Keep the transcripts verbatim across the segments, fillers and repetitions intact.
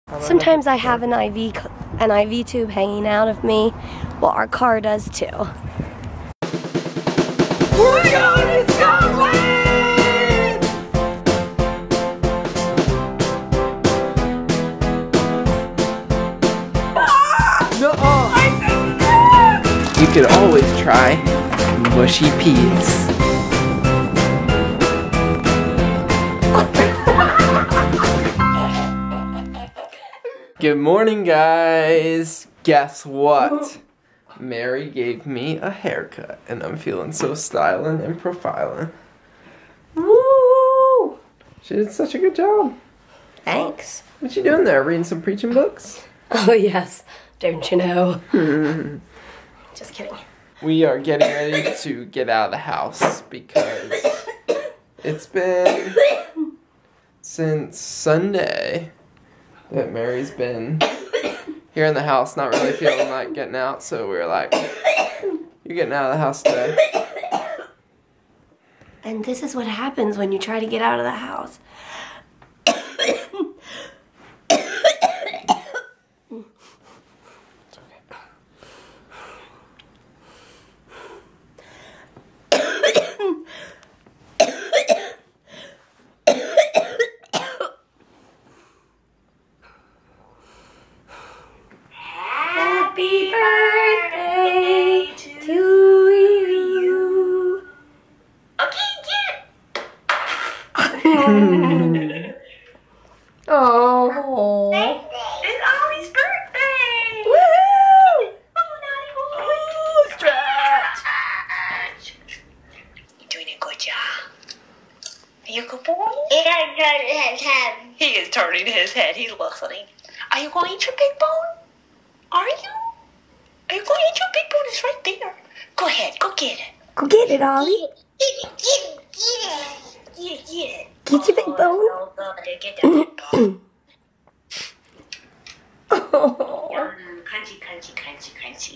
Sometimes I have an I V, an I V tube hanging out of me. Well, our car does too. We're going to Scotland! No-uh. You could always try mushy peas. Good morning, guys. Guess what? Mary gave me a haircut, and I'm feeling so styling and profiling. Woo! She did such a good job. Thanks. What you doing there? Reading some preaching books? Oh yes, don't you know? Just kidding. We are getting ready to get out of the house because it's been since Sunday that Mary's been here in the house, not really feeling like getting out, so we were like, you're getting out of the house today. And this is what happens when you try to get out of the house. Happy birthday to you. Okay, get it. Oh. It's Ollie's birthday. Woohoo! Oh, naughty boy. Ooh, stretch. You're doing a good job. Are you a good boy? He is turning his head. He is turning his head. He's listening. Are you going to eat your big bone? Are you? Are you going to eat your big bone? It's right there. Go ahead. Go get it. Go get it, Ollie. Get it. Get it. Get it. Get it. Get it. Get your big bone. Oh, good. Get that big bone. Oh. Yum. Crunchy, crunchy, crunchy, crunchy.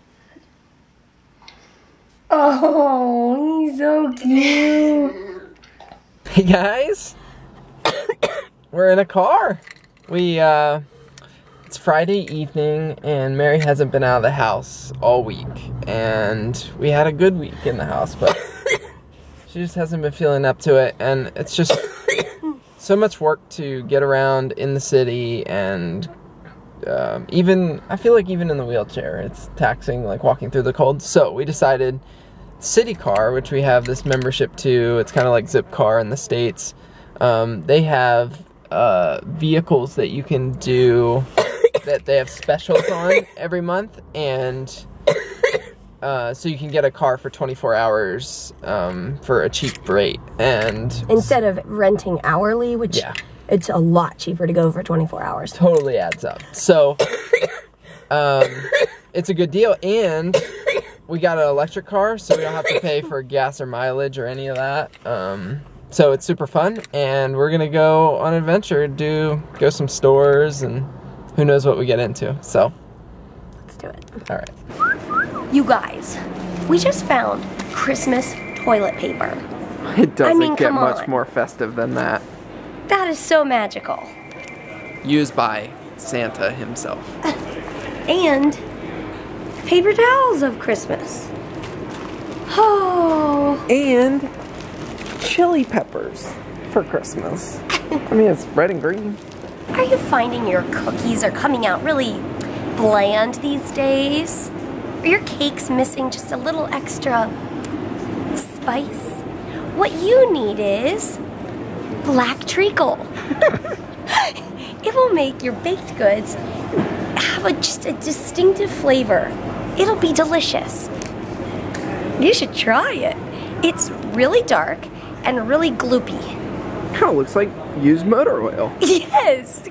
Oh, he's so cute. Hey guys, we're in a car. We, uh, it's Friday evening and Mary hasn't been out of the house all week. And we had a good week in the house, but she just hasn't been feeling up to it. And it's just so much work to get around in the city, and um, even, I feel like even in the wheelchair, it's taxing, like walking through the cold. So we decided City Car, which we have this membership to, it's kind of like Zipcar in the States. Um, they have uh, vehicles that you can do, that they have specials on every month, and uh, so you can get a car for twenty-four hours um, for a cheap rate. And Instead of renting hourly, which yeah, it's a lot cheaper to go for twenty-four hours. totally adds up. So um, it's a good deal, and we got an electric car, so we don't have to pay for gas or mileage or any of that. Um, so it's super fun, and we're gonna go on an adventure, do go some stores, and who knows what we get into. So Let's do it. all right. You guys, we just found Christmas toilet paper. It doesn't I mean, get come much on. more festive than that. That is so magical. Used by Santa himself. And paper towels of Christmas. Oh. And chili peppers for Christmas. I mean, it's red and green. Are you finding your cookies are coming out really bland these days? Are your cakes missing just a little extra spice? What you need is black treacle. It will make your baked goods have a, just a distinctive flavor. It'll be delicious. You should try it. It's really dark and really gloopy. Kind of looks like used motor oil. Yes.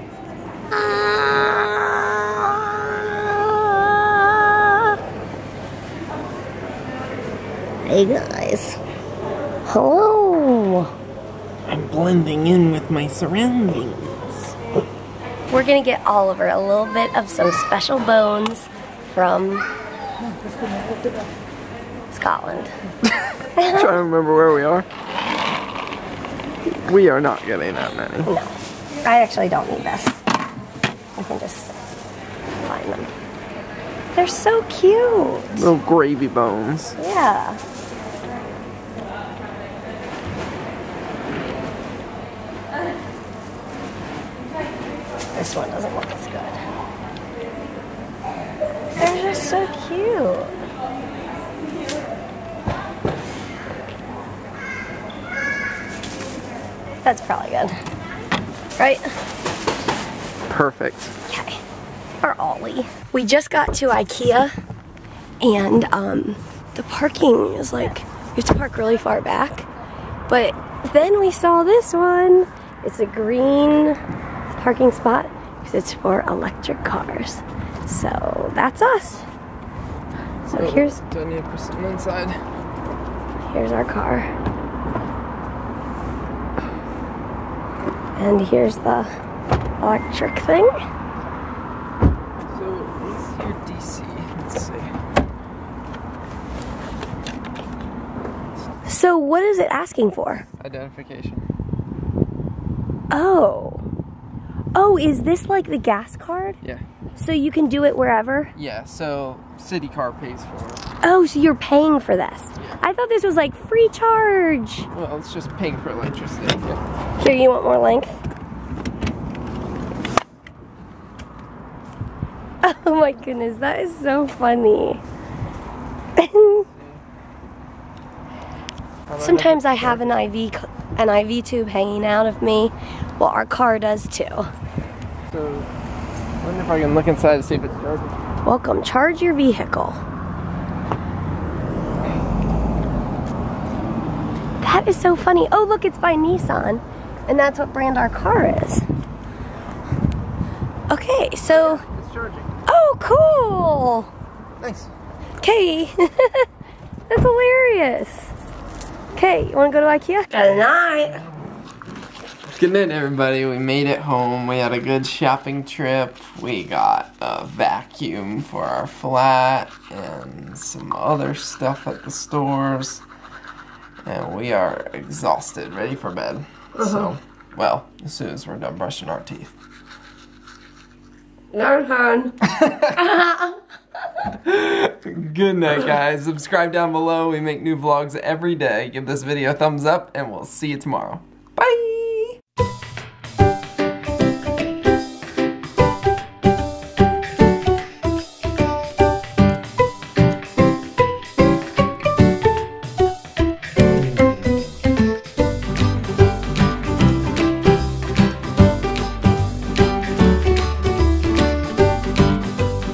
Hey guys. Hello. I'm blending in with my surroundings. We're gonna get Oliver a little bit of some special bones from Scotland. Trying to remember where we are. We are not getting that many. No, I actually don't need this. They're so cute. Little gravy bones. Yeah. This one doesn't look as good. They're just so cute. That's probably good. Right? Perfect. Okay. Our Ollie. We just got to IKEA and um, the parking is like, we have to park really far back. But then we saw this one. It's a green parking spot because it's for electric cars. So that's us. So Oh, here's, do I need to put something inside? here's our car. And here's the electric thing. So, what's your D C? Let's see. So what is it asking for? Identification. Oh. Oh, is this like the gas card? Yeah. So you can do it wherever? Yeah, so City Car pays for it. Oh, so you're paying for this. Yeah. I thought this was like free charge. Well, it's just paying for electricity. Yeah. Here, you want more length? Oh my goodness, that is so funny. Sometimes I have an I V co- an I V tube hanging out of me. Well, our car does too. So, I wonder if I can look inside to see if it's charging. Welcome, charge your vehicle. That is so funny. Oh, look, it's by Nissan. And that's what brand our car is. Okay, so... It's charging. Oh, cool! Nice. Okay. That's hilarious. Okay, you want to go to IKEA? Good night. Good night, everybody. We made it home. We had a good shopping trip. We got a vacuum for our flat and some other stuff at the stores. And we are exhausted, ready for bed. Uh-huh. So, well, as soon as we're done brushing our teeth. No turn. Good night, guys. Subscribe down below. We make new vlogs every day. Give this video a thumbs up, and we'll see you tomorrow.